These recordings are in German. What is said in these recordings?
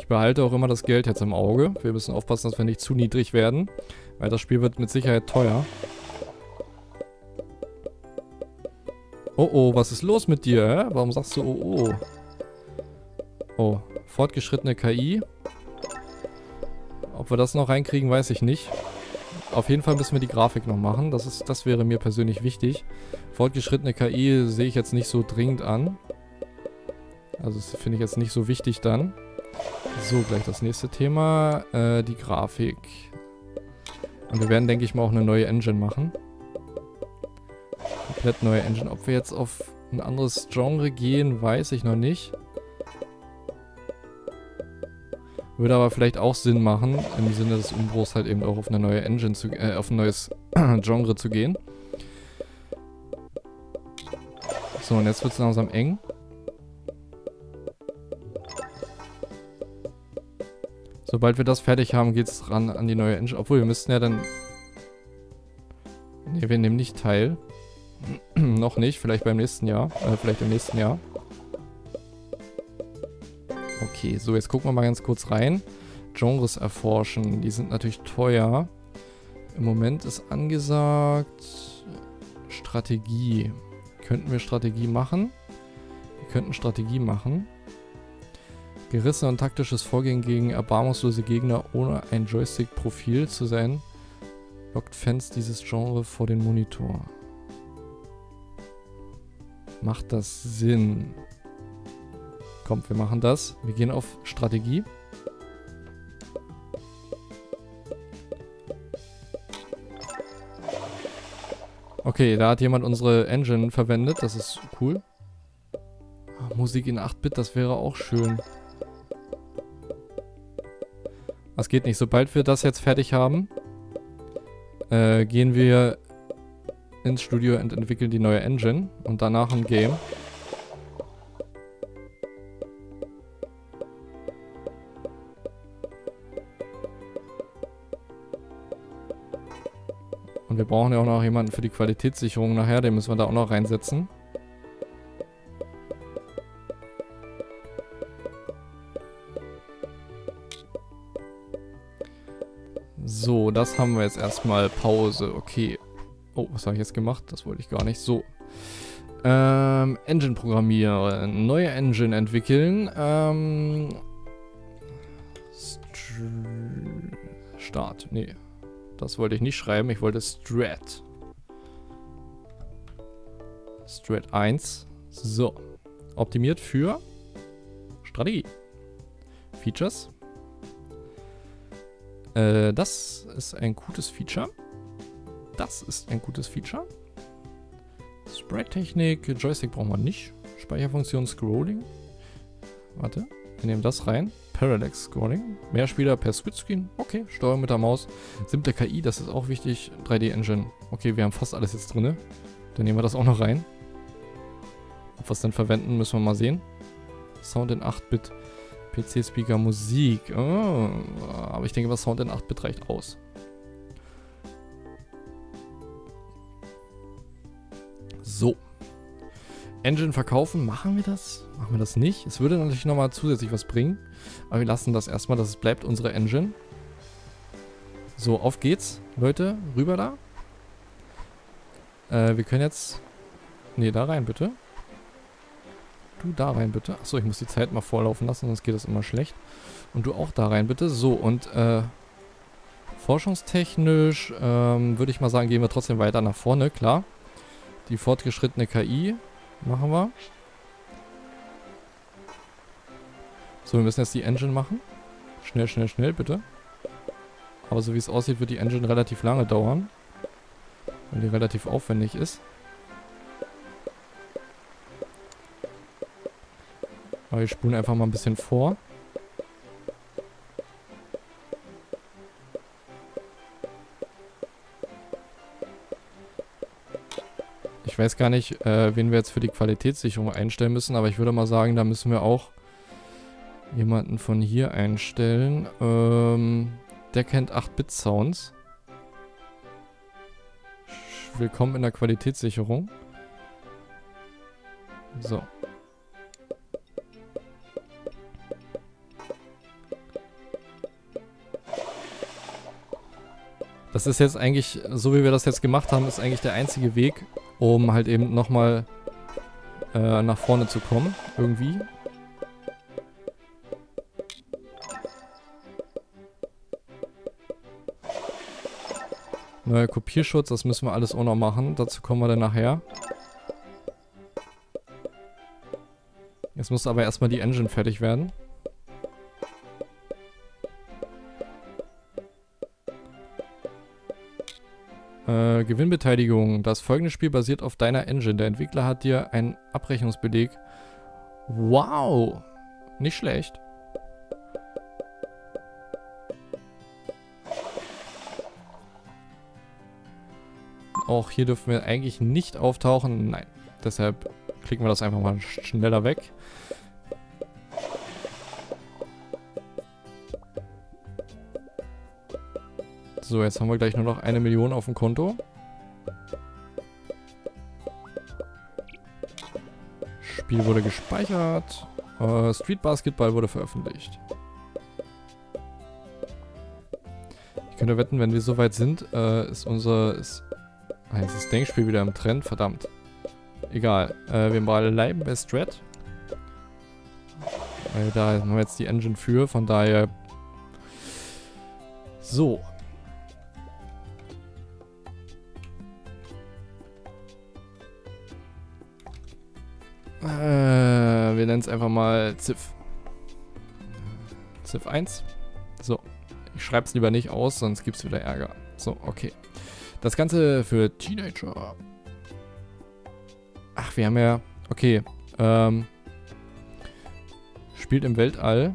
Ich behalte auch immer das Geld jetzt im Auge. Wir müssen aufpassen, dass wir nicht zu niedrig werden, weil das Spiel wird mit Sicherheit teuer. Oh oh, was ist los mit dir, hä? Warum sagst du oh oh? Oh, fortgeschrittene KI. Ob wir das noch reinkriegen, weiß ich nicht. Auf jeden Fall müssen wir die Grafik noch machen. Das wäre mir persönlich wichtig. Fortgeschrittene KI sehe ich jetzt nicht so dringend an. Also das finde ich jetzt nicht so wichtig dann. So, gleich das nächste Thema. Die Grafik. Und wir werden, denke ich mal, auch eine neue Engine machen. Komplett neue Engine. Ob wir jetzt auf ein anderes Genre gehen, weiß ich noch nicht. Würde aber vielleicht auch Sinn machen, im Sinne des Umbruchs halt eben auch auf eine neue Engine zu, auf ein neues Genre zu gehen. So, und jetzt wird es langsam eng. Sobald wir das fertig haben, geht es ran an die neue Engine. Obwohl, wir müssten ja dann... Ne, wir nehmen nicht teil. Noch nicht, vielleicht beim nächsten Jahr. Vielleicht im nächsten Jahr. Okay, so, jetzt gucken wir mal ganz kurz rein. Genres erforschen, die sind natürlich teuer. Im Moment ist angesagt Strategie. Könnten wir Strategie machen? Wir könnten Strategie machen. Gerissene und taktisches Vorgehen gegen erbarmungslose Gegner ohne ein Joystick-Profil zu sein, lockt Fans dieses Genre vor den Monitor. Macht das Sinn? Kommt, wir machen das. Wir gehen auf Strategie. Okay, da hat jemand unsere Engine verwendet. Das ist cool. Musik in 8-Bit, das wäre auch schön. Das geht nicht. Sobald wir das jetzt fertig haben, gehen wir ins Studio und entwickeln die neue Engine. Und danach ein Game. Und wir brauchen ja auch noch jemanden für die Qualitätssicherung nachher, den müssen wir da auch noch reinsetzen. So, das haben wir jetzt erstmal. Pause, okay. Oh, was habe ich jetzt gemacht? Das wollte ich gar nicht. So. Engine programmieren. Neue Engine entwickeln. Start. Nee. Das wollte ich nicht schreiben. Ich wollte Strat. Strat 1. So. Optimiert für Strategie. Features. Das ist ein gutes Feature. Das ist ein gutes Feature. Sprite-Technik. Joystick brauchen wir nicht. Speicherfunktion Scrolling. Warte. Wir nehmen das rein. Parallax Scrolling. Mehrspieler per Splitscreen. Okay, Steuerung mit der Maus. Simple KI, das ist auch wichtig. 3D Engine. Okay, wir haben fast alles jetzt drin. Dann nehmen wir das auch noch rein. Ob wir es dann verwenden, müssen wir mal sehen. Sound in 8-Bit. PC-Speaker, Musik. Oh, aber ich denke, was Sound in 8-Bit reicht aus. So. Engine verkaufen, machen wir das? Machen wir das nicht? Es würde natürlich nochmal zusätzlich was bringen. Aber wir lassen das erstmal, das bleibt unsere Engine. So, auf geht's. Leute, rüber da. Wir können jetzt... Ne, da rein bitte. Du da rein bitte. Achso, ich muss die Zeit mal vorlaufen lassen, sonst geht das immer schlecht. Und du auch da rein bitte. So, und forschungstechnisch würde ich mal sagen, gehen wir trotzdem weiter nach vorne, klar. Die fortgeschrittene KI machen wir. So, wir müssen jetzt die Engine machen. Schnell, schnell, schnell, bitte. Aber so wie es aussieht, wird die Engine relativ lange dauern. Weil die relativ aufwendig ist. Aber wir spulen einfach mal ein bisschen vor. Ich weiß gar nicht, wen wir jetzt für die Qualitätssicherung einstellen müssen, aber ich würde mal sagen, da müssen wir auch jemanden von hier einstellen. Der kennt 8-Bit-Sounds. Willkommen in der Qualitätssicherung. So. Das ist jetzt eigentlich, so wie wir das jetzt gemacht haben, ist eigentlich der einzige Weg, um halt eben nochmal nach vorne zu kommen. Irgendwie. Neuer Kopierschutz, das müssen wir alles auch noch machen. Dazu kommen wir dann nachher. Jetzt muss aber erstmal die Engine fertig werden. Gewinnbeteiligung. Das folgende Spiel basiert auf deiner Engine. Der Entwickler hat dir einen Abrechnungsbeleg. Wow! Nicht schlecht. Auch hier dürfen wir eigentlich nicht auftauchen. Nein. Deshalb klicken wir das einfach mal schneller weg. So, jetzt haben wir gleich nur noch 1 Million auf dem Konto. Spiel wurde gespeichert. Street Basketball wurde veröffentlicht. Ich könnte wetten, wenn wir so weit sind, ist jetzt das Denkspiel wieder im Trend. Verdammt. Egal. Wir bleiben bei Strat. Weil da haben wir jetzt die Engine für. Von daher... So. Wir nennen es einfach mal Civ. Civ 1. So. Ich schreibe es lieber nicht aus, sonst gibt es wieder Ärger. So, okay. Das Ganze für Teenager. Ach, wir haben ja... Okay. Spielt im Weltall.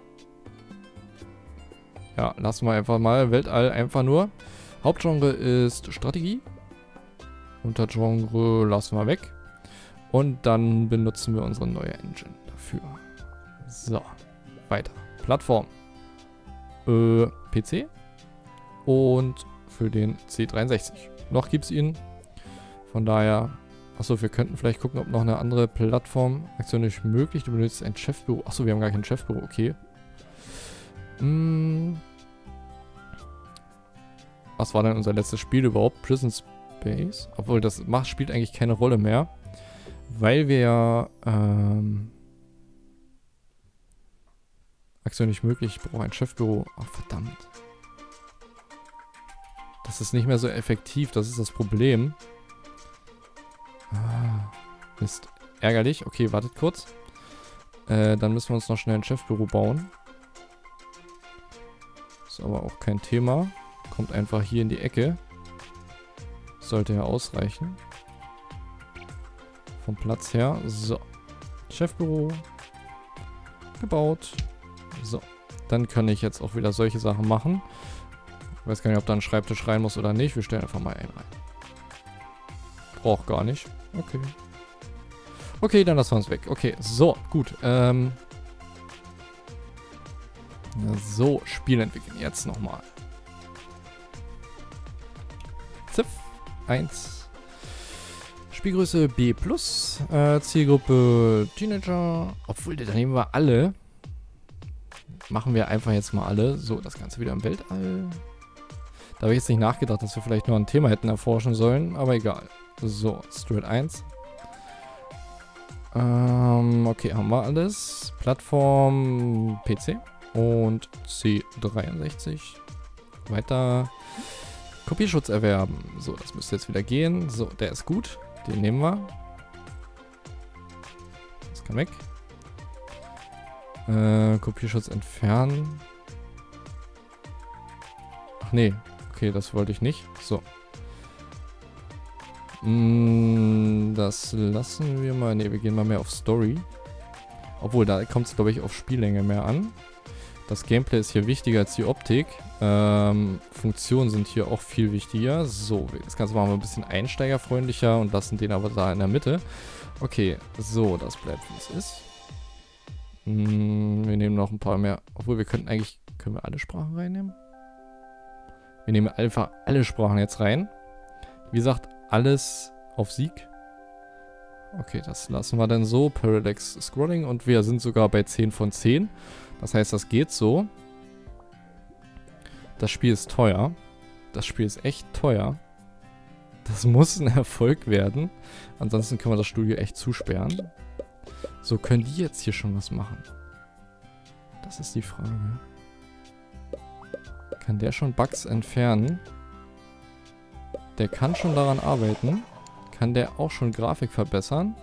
Ja, lassen wir einfach mal. Weltall einfach nur. Hauptgenre ist Strategie. Untergenre lassen wir weg. Und dann benutzen wir unsere neue Engine dafür. So, weiter. Plattform. PC. Und für den C63. Noch gibt es ihn. Von daher... Achso, wir könnten vielleicht gucken, ob noch eine andere Plattformaktion ist möglich. Du benutzt ein Chefbüro. Achso, wir haben gar kein Chefbüro. Okay. Was war denn unser letztes Spiel überhaupt? Prison Space? Obwohl, das spielt eigentlich keine Rolle mehr. Weil wir ja, Aktion nicht möglich, ich brauche ein Chefbüro. Ach, verdammt. Das ist nicht mehr so effektiv, das ist das Problem. Ah, Mist. Ärgerlich. Okay, wartet kurz. Dann müssen wir uns noch schnell ein Chefbüro bauen. Ist aber auch kein Thema. Kommt einfach hier in die Ecke. Sollte ja ausreichen. Vom Platz her. So. Chefbüro. Gebaut. So. Dann kann ich jetzt auch wieder solche Sachen machen. Ich weiß gar nicht, ob da ein Schreibtisch rein muss oder nicht. Wir stellen einfach mal einen rein. Braucht gar nicht. Okay. Okay, dann lassen wir uns weg. Okay, so, gut. So, Spiel entwickeln. Jetzt nochmal. Civ 1. Spielgröße B+. Zielgruppe Teenager. Obwohl, da nehmen wir alle. Machen wir einfach jetzt mal alle. So, das Ganze wieder im Weltall. Da habe ich jetzt nicht nachgedacht, dass wir vielleicht noch ein Thema hätten erforschen sollen. Aber egal. So, Strat 1. Okay, haben wir alles. Plattform PC und C63. Weiter. Kopierschutz erwerben. So, das müsste jetzt wieder gehen. So, der ist gut. Den nehmen wir. Das kann weg. Kopierschutz entfernen. Ach nee. Okay, das wollte ich nicht. So. Das lassen wir mal. Ne, wir gehen mal mehr auf Story. Obwohl, da kommt es, glaube ich, auf Spiellänge mehr an. Das Gameplay ist hier wichtiger als die Optik. Funktionen sind hier auch viel wichtiger. So, das Ganze machen wir ein bisschen einsteigerfreundlicher und lassen den aber da in der Mitte. Okay, so, das bleibt wie es ist. Wir nehmen noch ein paar mehr. Obwohl, wir könnten eigentlich... Können wir alle Sprachen reinnehmen? Wir nehmen einfach alle Sprachen jetzt rein. Wie gesagt, alles auf Sieg. Okay, das lassen wir dann so. Parallax Scrolling und wir sind sogar bei 10 von 10. Das heißt, das geht so. Das Spiel ist teuer. Das Spiel ist echt teuer. Das muss ein Erfolg werden. Ansonsten können wir das Studio echt zusperren. So, können die jetzt hier schon was machen? Das ist die Frage. Kann der schon Bugs entfernen? Der kann schon daran arbeiten. Kann der auch schon Grafik verbessern?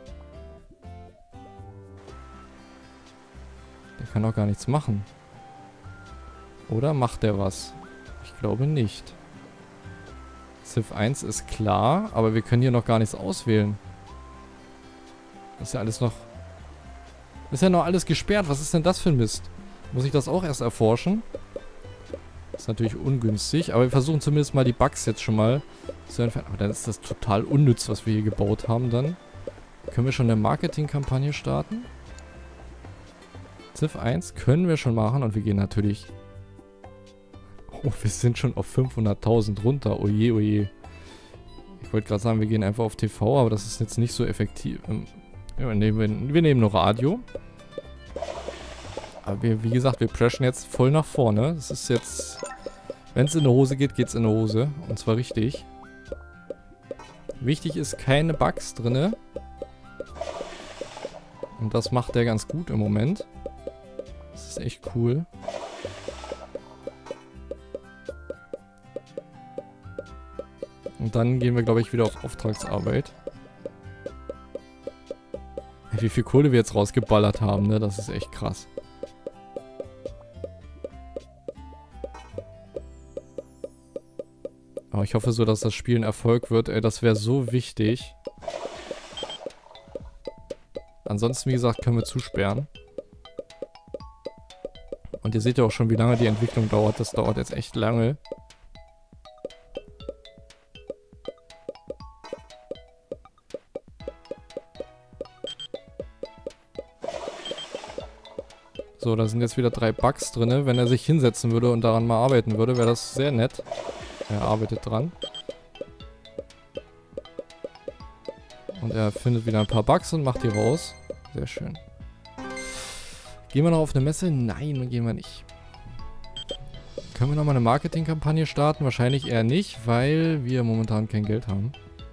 Der kann auch gar nichts machen. Oder macht der was? Ich glaube nicht. Civ 1 ist klar, aber wir können hier noch gar nichts auswählen. Das ist ja alles noch... Ist ja noch alles gesperrt. Was ist denn das für ein Mist? Muss ich das auch erst erforschen? Das ist natürlich ungünstig, aber wir versuchen zumindest mal die Bugs jetzt schon mal zu entfernen. Aber dann ist das total unnütz, was wir hier gebaut haben dann. Können wir schon eine Marketingkampagne starten? Civ 1 können wir schon machen und wir gehen natürlich... Oh, wir sind schon auf 500.000 runter. Oje, oje. Ich wollte gerade sagen, wir gehen einfach auf TV, aber das ist jetzt nicht so effektiv. Ja, wir nehmen nur Radio. Aber wie gesagt, wir preschen jetzt voll nach vorne. Das ist jetzt... Wenn es in die Hose geht, geht es in die Hose. Und zwar richtig. Wichtig ist, keine Bugs drinne. Und das macht der ganz gut im Moment. Das ist echt cool. Und dann gehen wir, glaube ich, wieder auf Auftragsarbeit. Wie viel Kohle wir jetzt rausgeballert haben, ne? Das ist echt krass. Aber ich hoffe so, dass das Spiel ein Erfolg wird. Ey, das wäre so wichtig. Ansonsten, wie gesagt, können wir zusperren. Und ihr seht ja auch schon, wie lange die Entwicklung dauert. Das dauert jetzt echt lange. So, da sind jetzt wieder 3 Bugs drin. Wenn er sich hinsetzen würde und daran mal arbeiten würde, wäre das sehr nett. Er arbeitet dran. Und er findet wieder ein paar Bugs und macht die raus. Sehr schön. Gehen wir noch auf eine Messe? Nein, gehen wir nicht. Können wir nochmal eine Marketingkampagne starten? Wahrscheinlich eher nicht, weil wir momentan kein Geld haben.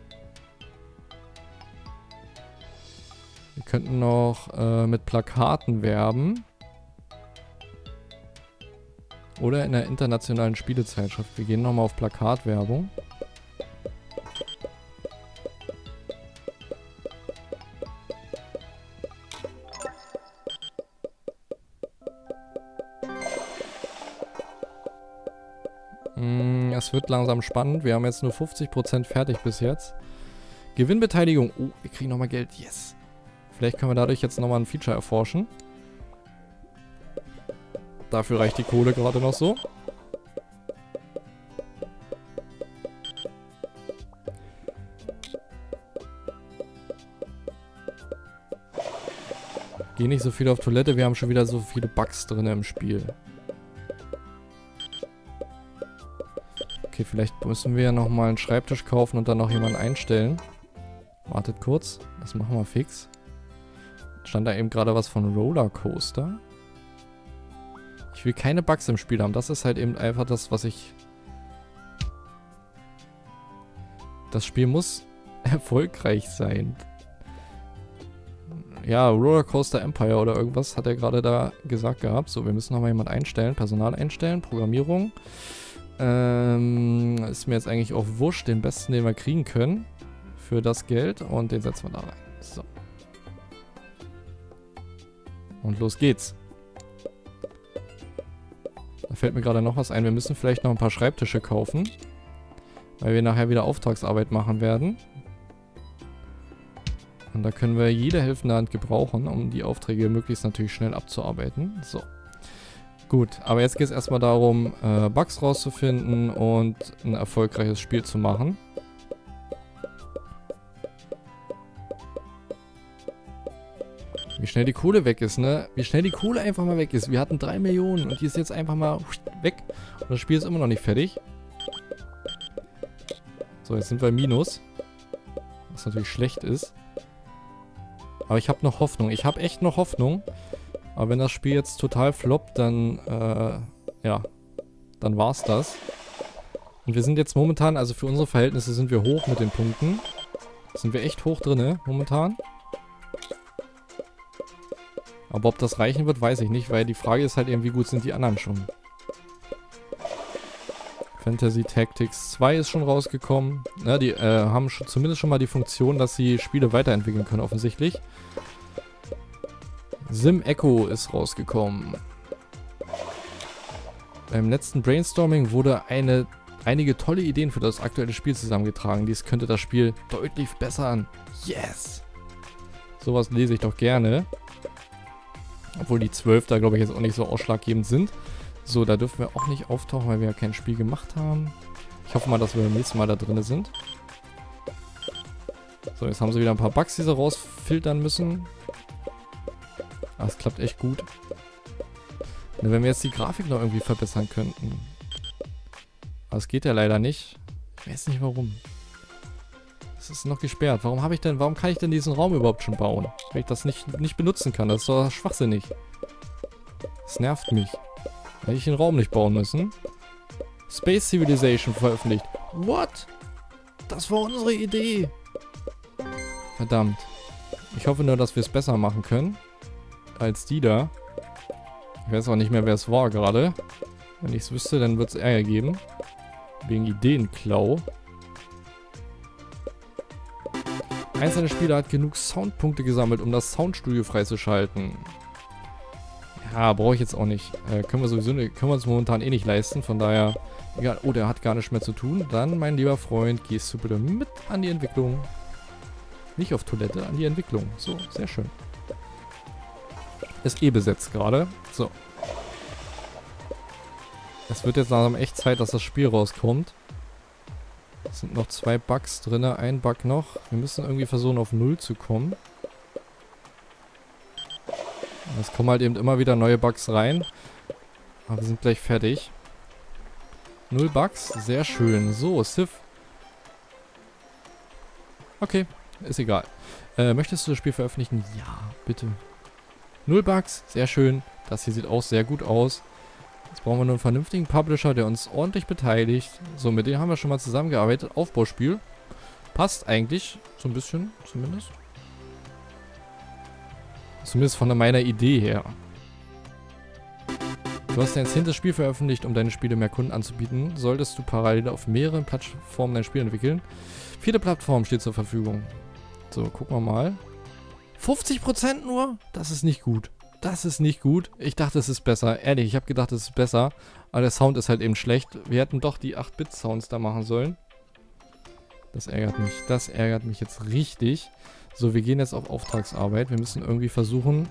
Wir könnten noch mit Plakaten werben. Oder in der internationalen Spielezeitschrift. Wir gehen nochmal auf Plakatwerbung. Es wird langsam spannend. Wir haben jetzt nur 50% fertig bis jetzt. Gewinnbeteiligung. Oh, wir kriegen nochmal Geld. Yes. Vielleicht können wir dadurch jetzt nochmal ein Feature erforschen. Dafür reicht die Kohle gerade noch so. Geh nicht so viel auf Toilette, wir haben schon wieder so viele Bugs drin im Spiel. Okay, vielleicht müssen wir ja nochmal einen Schreibtisch kaufen und dann noch jemanden einstellen. Wartet kurz, das machen wir fix. Stand da eben gerade was von Rollercoaster? Ich will keine Bugs im Spiel haben. Das ist halt eben einfach das, was ich... Das Spiel muss erfolgreich sein. Ja, Rollercoaster Empire oder irgendwas hat er gerade da gesagt gehabt. So, wir müssen nochmal jemanden einstellen. Personal einstellen, Programmierung. Ist mir jetzt eigentlich auch wurscht. Den besten, den wir kriegen können. Für das Geld. Und den setzen wir da rein. So. Und los geht's. Da fällt mir gerade noch was ein. Wir müssen vielleicht noch ein paar Schreibtische kaufen. Weil wir nachher wieder Auftragsarbeit machen werden. Und da können wir jede helfende Hand gebrauchen, um die Aufträge möglichst natürlich schnell abzuarbeiten. So. Gut, aber jetzt geht es erstmal darum, Bugs rauszufinden und ein erfolgreiches Spiel zu machen. Wie schnell die Kohle weg ist, ne? Wie schnell die Kohle einfach mal weg ist. Wir hatten 3 Millionen und die ist jetzt einfach mal weg. Und das Spiel ist immer noch nicht fertig. So, jetzt sind wir im Minus. Was natürlich schlecht ist. Aber ich habe noch Hoffnung. Ich habe echt noch Hoffnung. Aber wenn das Spiel jetzt total floppt, dann, ja, dann war's das. Und wir sind jetzt momentan, also für unsere Verhältnisse sind wir hoch mit den Punkten. Sind wir echt hoch drin, momentan. Aber ob das reichen wird, weiß ich nicht, weil die Frage ist halt eben, wie gut sind die anderen schon. Fantasy Tactics 2 ist schon rausgekommen. Ja, die haben zumindest schon mal die Funktion, dass sie Spiele weiterentwickeln können, offensichtlich. Sim Echo ist rausgekommen. Beim letzten Brainstorming wurde einige tolle Ideen für das aktuelle Spiel zusammengetragen. Dies könnte das Spiel deutlich verbessern. Yes! Sowas lese ich doch gerne. Obwohl die 12 da, glaube ich, jetzt auch nicht so ausschlaggebend sind. So, da dürfen wir auch nicht auftauchen, weil wir ja kein Spiel gemacht haben. Ich hoffe mal, dass wir beim nächsten Mal da drin sind. So, jetzt haben sie wieder ein paar Bugs, die sie rausfiltern müssen. Ah, es klappt echt gut. Und wenn wir jetzt die Grafik noch irgendwie verbessern könnten. Aber es geht ja leider nicht. Ich weiß nicht warum. Es ist noch gesperrt. Warum kann ich denn diesen Raum überhaupt schon bauen? Weil ich das nicht benutzen kann. Das ist doch schwachsinnig. Das nervt mich. Hätte ich den Raum nicht bauen müssen. Space Civilization veröffentlicht. What? Das war unsere Idee. Verdammt. Ich hoffe nur, dass wir es besser machen können. Als die da. Ich weiß auch nicht mehr, wer es war gerade. Wenn ich es wüsste, dann wird es Ärger geben. Wegen Ideenklau. Einzelne Spieler hat genug Soundpunkte gesammelt, um das Soundstudio freizuschalten. Ja, brauche ich jetzt auch nicht. Können wir uns momentan eh nicht leisten, von daher... Egal, oh, der hat gar nichts mehr zu tun. Dann, mein lieber Freund, gehst du bitte mit an die Entwicklung. Nicht auf Toilette, an die Entwicklung. So, sehr schön. Ist eh besetzt gerade. So. Es wird jetzt langsam echt Zeit, dass das Spiel rauskommt. Es sind noch 2 Bugs drin, ein Bug noch. Wir müssen irgendwie versuchen, auf 0 zu kommen. Es kommen halt eben immer wieder neue Bugs rein. Aber wir sind gleich fertig. 0 Bugs, sehr schön. So, Civ. Okay, ist egal. Möchtest du das Spiel veröffentlichen? Ja, bitte. 0 Bugs, sehr schön. Das hier sieht auch sehr gut aus. Jetzt brauchen wir nur einen vernünftigen Publisher, der uns ordentlich beteiligt. So, mit denen haben wir schon mal zusammengearbeitet. Aufbauspiel. Passt eigentlich, so ein bisschen zumindest. Zumindest von meiner Idee her. Du hast dein 10. Spiel veröffentlicht, um deine Spiele mehr Kunden anzubieten. Solltest du parallel auf mehreren Plattformen dein Spiel entwickeln. 4. Plattform steht zur Verfügung. So, gucken wir mal. 50% nur? Das ist nicht gut. Das ist nicht gut. Ich dachte, es ist besser. Ehrlich, ich habe gedacht, es ist besser. Aber der Sound ist halt eben schlecht. Wir hätten doch die 8-Bit-Sounds da machen sollen. Das ärgert mich. Das ärgert mich jetzt richtig. So, wir gehen jetzt auf Auftragsarbeit. Wir müssen irgendwie versuchen...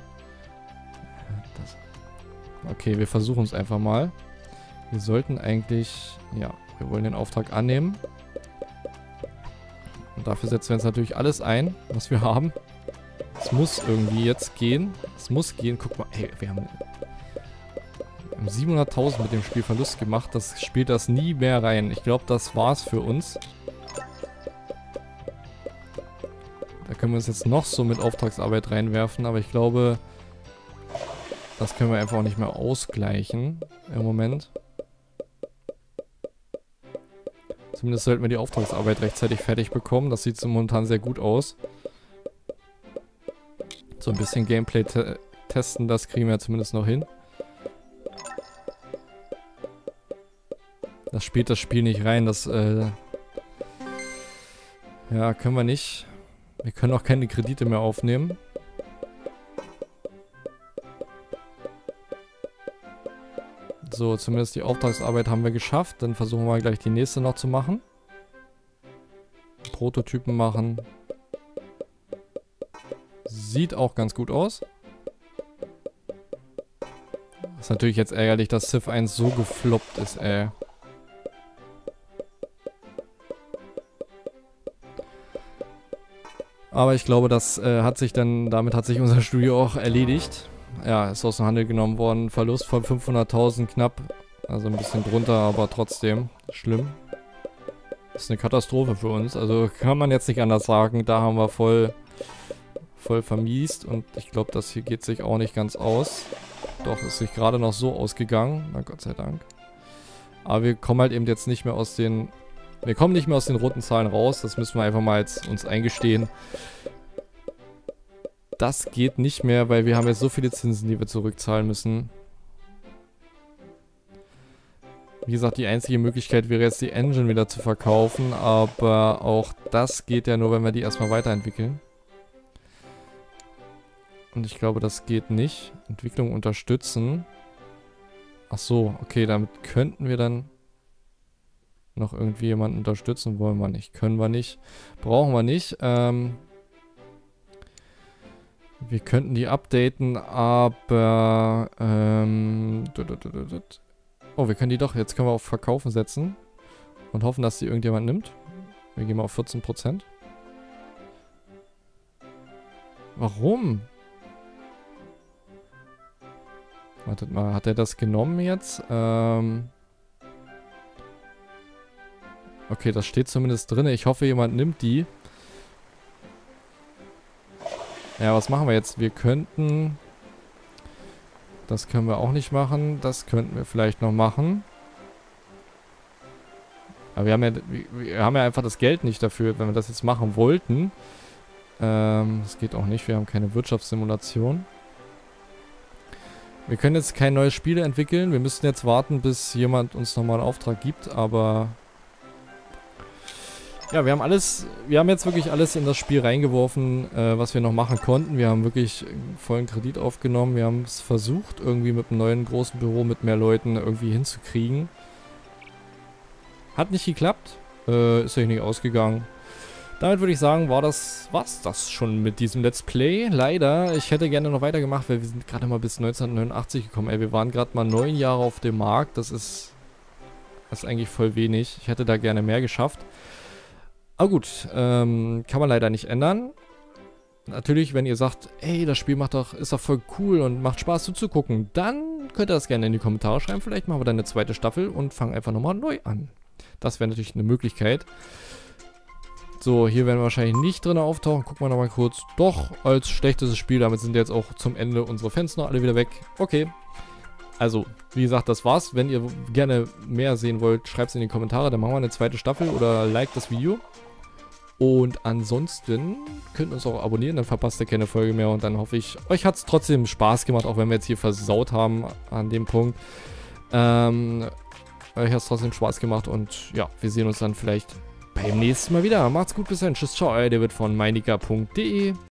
Okay, wir versuchen es einfach mal. Wir sollten eigentlich... Ja, wir wollen den Auftrag annehmen. Und dafür setzen wir jetzt natürlich alles ein, was wir haben. Es muss irgendwie jetzt gehen. Es muss gehen. Guck mal, hey, wir haben 700.000 mit dem Spiel Verlust gemacht. Das spielt das nie mehr rein. Ich glaube, das war's für uns. Da können wir uns jetzt noch so mit Auftragsarbeit reinwerfen, aber ich glaube, das können wir einfach auch nicht mehr ausgleichen im Moment. Zumindest sollten wir die Auftragsarbeit rechtzeitig fertig bekommen. Das sieht so momentan sehr gut aus. So ein bisschen Gameplay testen, das kriegen wir zumindest noch hin. Das spielt das Spiel nicht rein, das ja, können wir nicht. Wir können auch keine Kredite mehr aufnehmen. So, zumindest die Auftragsarbeit haben wir geschafft. Dann versuchen wir gleich die nächste noch zu machen. Prototypen machen. Sieht auch ganz gut aus. Ist natürlich jetzt ärgerlich, dass Civ 1 so gefloppt ist, ey. Aber ich glaube, das damit hat sich unser Studio auch erledigt. Ja, ist aus dem Handel genommen worden. Verlust von 500.000 knapp. Also ein bisschen drunter, aber trotzdem schlimm. Das ist eine Katastrophe für uns. Also kann man jetzt nicht anders sagen. Da haben wir voll vermiest. Und ich glaube, das hier geht sich auch nicht ganz aus. Doch, ist sich gerade noch so ausgegangen. Na Gott sei Dank. Aber wir kommen halt eben jetzt nicht mehr aus den... Wir kommen nicht mehr aus den roten Zahlen raus. Das müssen wir einfach mal jetzt uns eingestehen. Das geht nicht mehr, weil wir haben jetzt so viele Zinsen, die wir zurückzahlen müssen. Wie gesagt, die einzige Möglichkeit wäre jetzt die Engine wieder zu verkaufen, aber auch das geht ja nur, wenn wir die erstmal weiterentwickeln. Und ich glaube, das geht nicht. Entwicklung unterstützen. Ach so, okay, damit könnten wir dann noch irgendwie jemanden unterstützen. Wollen wir nicht, können wir nicht, brauchen wir nicht. Wir könnten die updaten, aber oh, wir können die doch, jetzt können wir auf Verkaufen setzen und hoffen, dass die irgendjemand nimmt. Wir gehen mal auf 14%. Warum? Wartet mal, hat er das genommen jetzt? Okay, das steht zumindest drin. Ich hoffe, jemand nimmt die. Ja, was machen wir jetzt? Wir könnten... Das können wir auch nicht machen. Das könnten wir vielleicht noch machen. Aber wir haben ja einfach das Geld nicht dafür, wenn wir das jetzt machen wollten. Das geht auch nicht. Wir haben keine Wirtschaftssimulation. Wir können jetzt kein neues Spiel entwickeln. Wir müssen jetzt warten, bis jemand uns nochmal einen Auftrag gibt. Aber... Ja, wir haben jetzt wirklich alles in das Spiel reingeworfen, was wir noch machen konnten. Wir haben wirklich vollen Kredit aufgenommen. Wir haben es versucht, irgendwie mit einem neuen großen Büro mit mehr Leuten irgendwie hinzukriegen. Hat nicht geklappt. Ist ja nicht ausgegangen. Damit würde ich sagen, war's das schon mit diesem Let's Play. Leider, ich hätte gerne noch weitergemacht, weil wir sind gerade mal bis 1989 gekommen. Ey, wir waren gerade mal 9 Jahre auf dem Markt. Das ist eigentlich voll wenig. Ich hätte da gerne mehr geschafft. Aber gut, kann man leider nicht ändern. Natürlich, wenn ihr sagt, ey, das Spiel ist doch voll cool und macht Spaß zuzugucken, dann könnt ihr das gerne in die Kommentare schreiben. Vielleicht machen wir dann eine zweite Staffel und fangen einfach nochmal neu an. Das wäre natürlich eine Möglichkeit. So, hier werden wir wahrscheinlich nicht drin auftauchen. Gucken wir nochmal kurz. Doch, als schlechtestes Spiel. Damit sind jetzt auch zum Ende unsere Fans noch alle wieder weg. Okay. Also, wie gesagt, das war's. Wenn ihr gerne mehr sehen wollt, schreibt es in die Kommentare. Dann machen wir eine zweite Staffel oder liked das Video. Und ansonsten könnt ihr uns auch abonnieren, dann verpasst ihr keine Folge mehr. Und dann hoffe ich, euch hat es trotzdem Spaß gemacht, auch wenn wir jetzt hier versaut haben an dem Punkt. Euch hat es trotzdem Spaß gemacht und ja, wir sehen uns dann vielleicht beim nächsten Mal wieder. Macht's gut, bis dann. Tschüss, ciao, euer David von meinika.de.